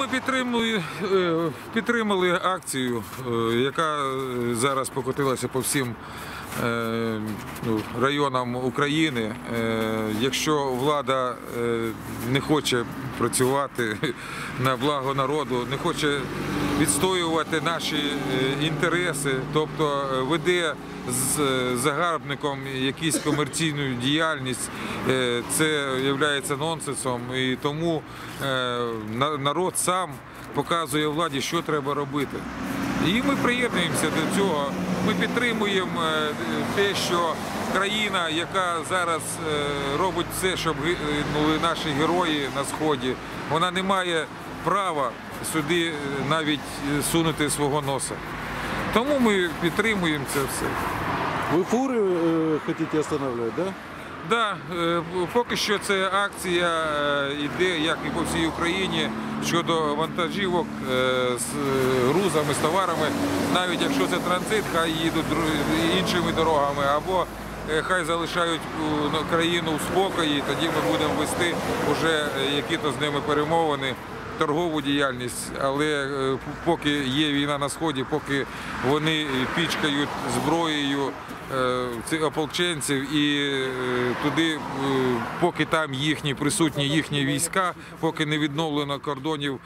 підтримали акцію, яка зараз покотилася по всім районам України. Якщо влада не хоче працювати на благо народу, не хоче відстоювати наші інтереси, тобто веде з загарбником якусь комерційну діяльність, це є нонсенсом. І тому народ сам показує владі, що треба робити. І ми приєднуємося до цього. Ми підтримуємо те, що країна, яка зараз робить все, щоб гинули наші герої на Сході, вона не має права сюди навіть сунути свого носа. Тому ми підтримуємо це все. Ви фури хочете встановлювати, так? Так, поки що це акція йде, як і по всій Україні, щодо вантажівок з грузами, з товарами. Навіть якщо це транзит, хай їдуть іншими дорогами, або хай залишають країну в спокої, тоді ми будемо вести вже які-то з ними перемовини, торгову діяльність. Але поки є війна на Сході, поки вони пічкають зброєю цих ополченців і туди, поки там присутні їхні війська, поки не відновлено кордонів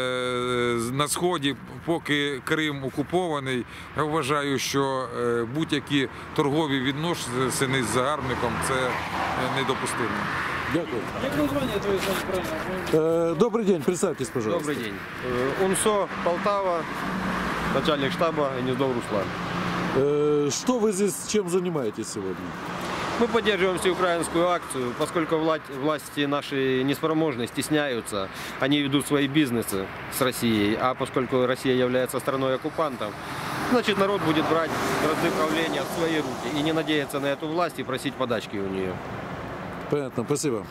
на Сході, поки Крим окупований, я вважаю, що будь-які торгові відносини з загарбником – це недопустимо. Дякую. Як названня твоє правильно? Добрый день, представьтесь, пожалуйста. Добрый день. УНСО Полтава, начальник штаба Гнездов Руслан. Что вы здесь, чем занимаетесь сегодня? Мы поддерживаем всеукраинскую акцию, поскольку власти наши неспроможны, стесняются, они ведут свои бизнесы с Россией, а поскольку Россия является страной-оккупантом, значит народ будет брать бразды правления в свои руки и не надеяться на эту власть и просить подачки у нее. Понятно, спасибо.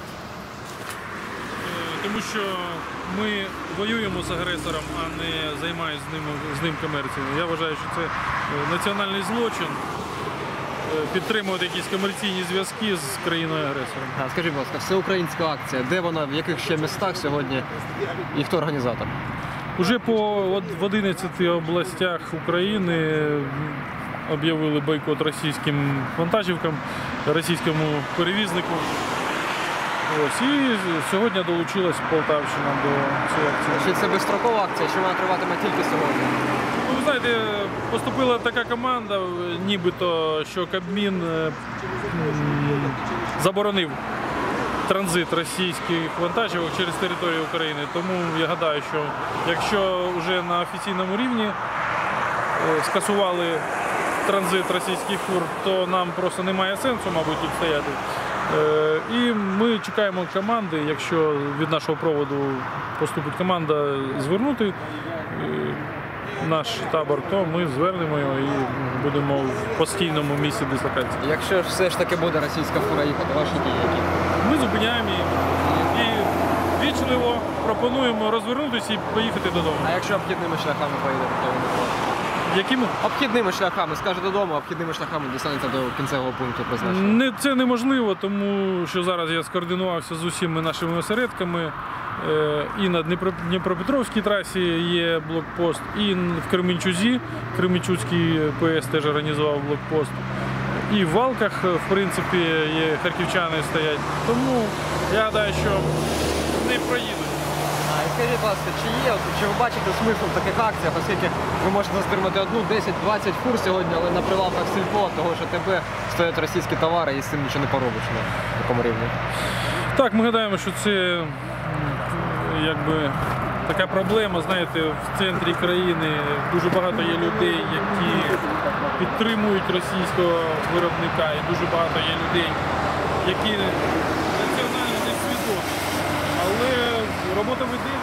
Тому що ми воюємо з агресором, а не займаємося з ним комерцією. Я вважаю, що це національний злочин підтримувати якісь комерційні зв'язки з країною-агресором. Скажіть, будь ласка, всеукраїнська акція, де вона, в яких ще містах сьогодні і хто організатор? Уже в 11 областях України об'явили бойкот російським вантажівкам, російському перевізнику. Ось, і сьогодні долучилась Полтавщина до цієї акції. Чи це безстрокова акція, чи вона триватиме тільки сьогодні? Ну, ви знаєте, поступила така команда, нібито, що Кабмін заборонив транзит російських вантажівок через територію України. Тому я гадаю, що якщо вже на офіційному рівні скасували транзит російських фур, то нам просто немає сенсу, мабуть, тут стояти. І ми чекаємо команди, якщо від нашого проводу поступить команда звернути наш табор, то ми звернемо його і будемо в постійному місці дислокації. Якщо все ж таки буде російська фура їхати, ваші дії які? Ми зупиняємо її і вічливо пропонуємо розвернутися і поїхати додому. А якщо обхідними шляхами поїдете, то ви не проти? Якими? Обхідними шляхами, скаже додому, обхідними шляхами дістанете до кінцевого пункту призначення. Це неможливо, тому що зараз я скоординувався з усіма нашими осередками. І на Дніпропетровській трасі є блокпост, і в Кременчузі, Кременчуцький ПС теж організував блокпост. І в Валках, в принципі, є харківчани стоять. Тому я гадаю, що не проїдуть. Скажіть, будь ласка, чи ви бачите смисл в таких акціях, оскільки ви можете затримати 10-20 фур сьогодні, але на прилавках сільпо, того що тебе стоять російські товари і з цим нічого не поробиш на такому рівні? Так, ми гадаємо, що це якби така проблема, знаєте, в центрі країни дуже багато є людей, які підтримують російського виробника, і дуже багато є людей, які національно несвідомі. Але робота веде.